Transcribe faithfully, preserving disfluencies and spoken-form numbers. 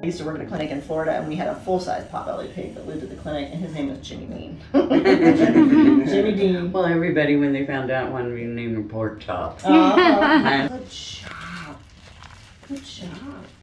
I used to work at a clinic in Florida, and we had a full-size pot-bellied pig that lived at the clinic, and his name was Jimmy Dean. Jimmy Dean. Well, everybody, when they found out, wanted me to name her Pork Chop. Uh, good job. Good job.